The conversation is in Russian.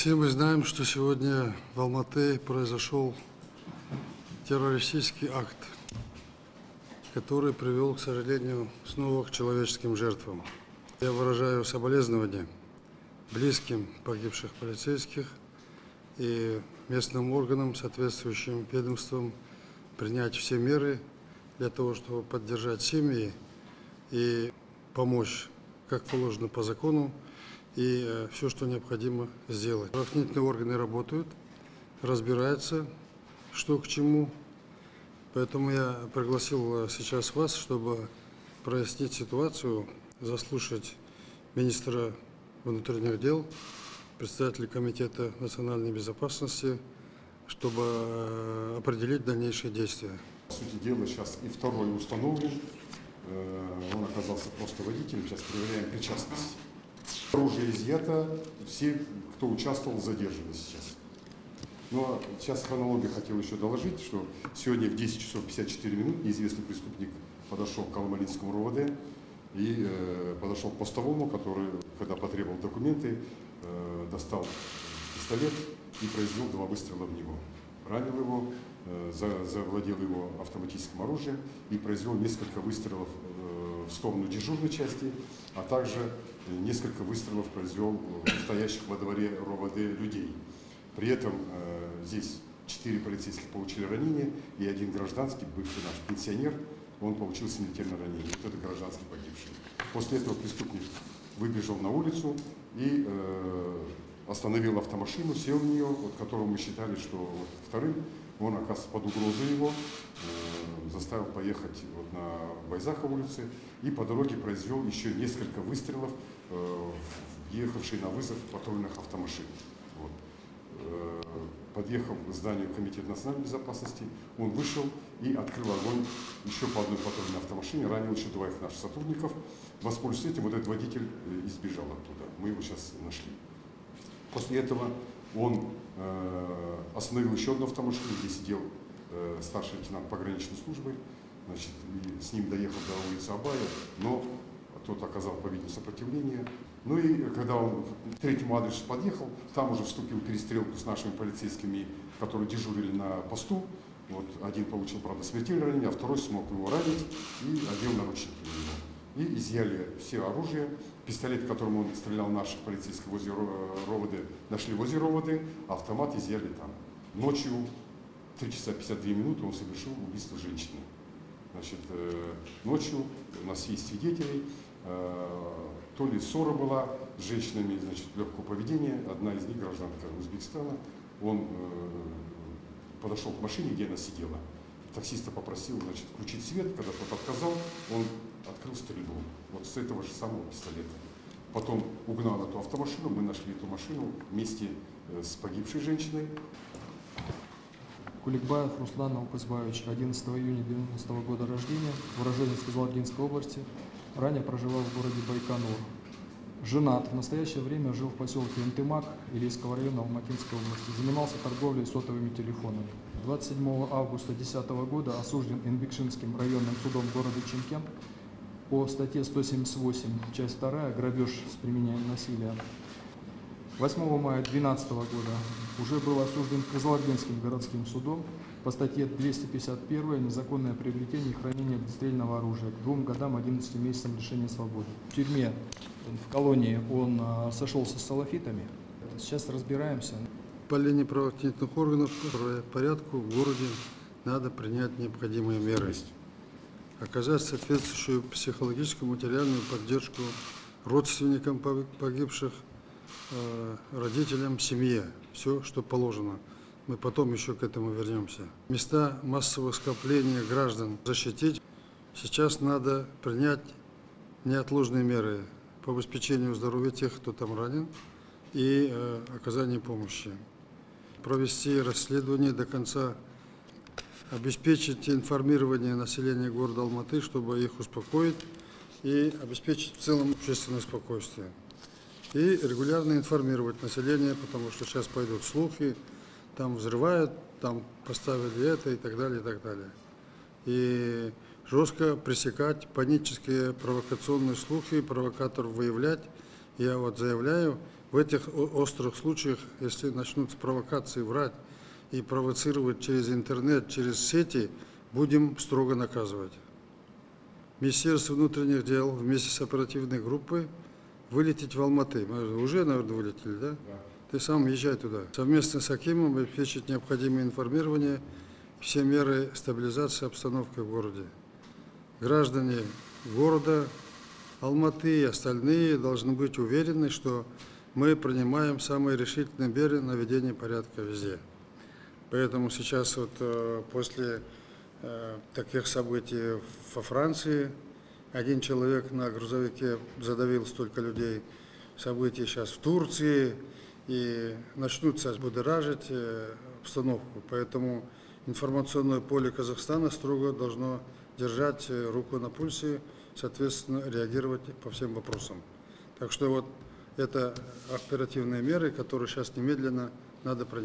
Все мы знаем, что сегодня в Алматы произошел террористический акт, который привел, к сожалению, снова к человеческим жертвам. Я выражаю соболезнования близким погибших полицейских и местным органам, соответствующим ведомствам, принять все меры для того, чтобы поддержать семьи и помочь, как положено по закону, и все, что необходимо сделать. Правоохранительные органы работают, разбираются, что к чему. Поэтому я пригласил сейчас вас, чтобы прояснить ситуацию, заслушать министра внутренних дел, председателя Комитета национальной безопасности, чтобы определить дальнейшие действия. По сути дела, сейчас и второй установлен. Он оказался просто водителем. Сейчас проверяем причастность. Оружие изъято, все, кто участвовал, задержаны сейчас. Но сейчас хронологию хотел еще доложить, что сегодня в 10 часов 54 минут неизвестный преступник подошел к Алмалинскому РОВД и подошел к постовому, который, когда потребовал документы, достал пистолет и произвел 2 выстрела в него. Ранил его, завладел его автоматическим оружием и произвел несколько выстрелов в сторону дежурной части, а также несколько выстрелов произвел стоящих во дворе РОВД людей. При этом здесь 4 полицейских получили ранения и 1 гражданский, бывший наш пенсионер, он получил смертельное ранение. Вот это гражданский погибший. После этого преступник выбежал на улицу и остановил автомашину, сел в нее, вот, которую мы считали, что вот, вторым, он оказался под угрозой его, заставил поехать вот, на Байзаха улице и по дороге произвел еще несколько выстрелов, въехавший на вызов патрульных автомашин. Вот. Подъехав к зданию Комитета национальной безопасности, он вышел и открыл огонь еще по одной патрульной автомашине, ранил еще 2 наших сотрудников. Воспользуясь этим, вот этот водитель избежал оттуда. Мы его сейчас нашли. После этого он остановил еще одну автомашину, где сидел старший лейтенант пограничной службы. Значит, и с ним доехал до улицы Абая, но тот оказал, по-видимому, сопротивление. Ну и когда он к 3-му адресу подъехал, там уже вступил в перестрелку с нашими полицейскими, которые дежурили на посту. Вот, один получил, правда, смертельное ранение, а второй смог его ранить и одел наручники на него. И изъяли все оружие. Пистолет, которым он стрелял наших полицейских возле РОВД, нашли возле РОВД, а автомат изъяли там. Ночью, 3 часа 52 минуты, он совершил убийство женщины. Значит, ночью у нас есть свидетели, то ли ссора была с женщинами, значит, легкого поведения, одна из них гражданка Узбекистана, он подошел к машине, где она сидела, таксиста попросил, значит, включить свет, когда тот отказал, он открыл стрельбу, вот с этого же самого пистолета. Потом угнал эту автомашину, мы нашли эту машину вместе с погибшей женщиной. Куликбаев Руслан Алпызбаевич, 11 июня 1990 года рождения, уроженец Кызылординской области, ранее проживал в городе Байконур. Женат, в настоящее время жил в поселке Интымак Илийского района Алматинской области, занимался торговлей сотовыми телефонами. 27 августа 2010 года осужден Инбекшинским районным судом города Чимкент по статье 178, часть 2, грабеж с применением насилия. 8 мая 2012 года уже был осужден Кызылординским городским судом по статье 251 «Незаконное приобретение и хранение огнестрельного оружия» к 2 годам 11 месяцам лишения свободы. В тюрьме, в колонии он сошелся с салафитами. Сейчас разбираемся. По линии правоохранительных органов по порядку в городе надо принять необходимые меры. Оказать соответствующую психологическую, материальную поддержку родственникам погибших, родителям, семье. Все, что положено. Мы потом еще к этому вернемся. Места массового скопления граждан защитить. Сейчас надо принять неотложные меры по обеспечению здоровья тех, кто там ранен, и оказанию помощи. Провести расследование до конца, обеспечить информирование населения города Алматы, чтобы их успокоить и обеспечить в целом общественное спокойствие. И регулярно информировать население, потому что сейчас пойдут слухи, там взрывают, там поставили это и так далее, и так далее. И жестко пресекать панические провокационные слухи, провокаторов выявлять Я вот заявляю, в этих острых случаях, если начнут провокации врать и провоцировать через интернет, через сети, будем строго наказывать. Министерство внутренних дел вместе с оперативной группой вылететь в Алматы. Мы уже, наверное, вылетели, да? Ты сам езжай туда. Совместно с Акимом обеспечить необходимое информирование, все меры стабилизации обстановки в городе. Граждане города Алматы и остальные должны быть уверены, что мы принимаем самые решительные меры наведения порядка везде. Поэтому сейчас вот после таких событий во Франции один человек на грузовике задавил столько людей. События сейчас в Турции и начнутся будоражить обстановку. Поэтому информационное поле Казахстана строго должно держать руку на пульсе, соответственно, реагировать по всем вопросам. Так что вот это оперативные меры, которые сейчас немедленно надо принять.